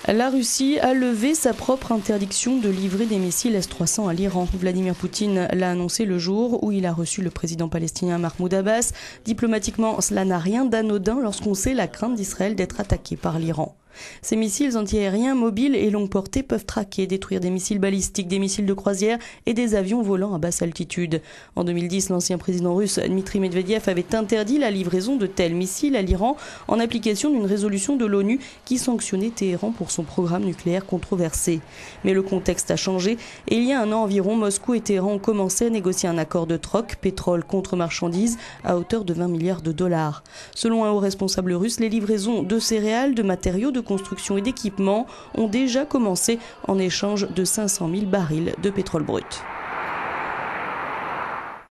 La Russie a levé sa propre interdiction de livrer des missiles S-300 à l'Iran. Vladimir Poutine l'a annoncé le jour où il a reçu le président palestinien Mahmoud Abbas. Diplomatiquement, cela n'a rien d'anodin lorsqu'on sait la crainte d'Israël d'être attaqué par l'Iran. Ces missiles antiaériens mobiles et longue portée peuvent traquer, détruire des missiles balistiques, des missiles de croisière et des avions volant à basse altitude. En 2010, l'ancien président russe Dmitri Medvedev avait interdit la livraison de tels missiles à l'Iran en application d'une résolution de l'ONU qui sanctionnait Téhéran pour son programme nucléaire controversé. Mais le contexte a changé et il y a un an environ, Moscou et Téhéran ont commencé à négocier un accord de troc, pétrole contre marchandises, à hauteur de 20 milliards de dollars. Selon un haut responsable russe, les livraisons de céréales, de matériaux de construction et d'équipement ont déjà commencé en échange de 500 000 barils de pétrole brut.